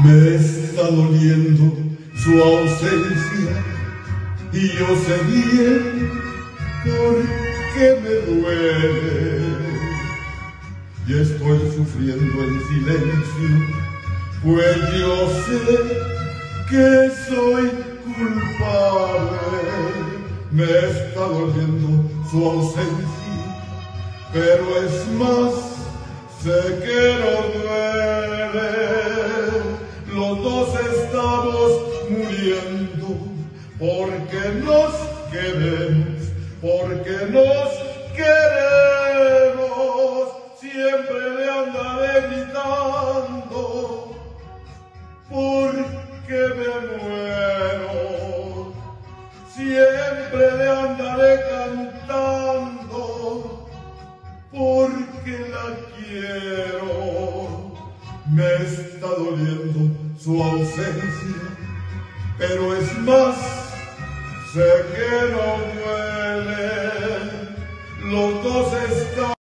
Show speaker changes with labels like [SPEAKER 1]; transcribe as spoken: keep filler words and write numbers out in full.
[SPEAKER 1] Me está doliendo su ausencia y yo sé bien por qué me duele. Y estoy sufriendo en silencio, pues yo sé que soy culpable. Me está doliendo su ausencia, pero es más, sé que no duele. Los dos estamos muriendo porque nos queremos, porque nos queremos. Siempre le andaré gritando porque me muero. Siempre le andaré cantando porque la quiero. Me está doliendo su ausencia, pero es más, sé que no duele. Los dos están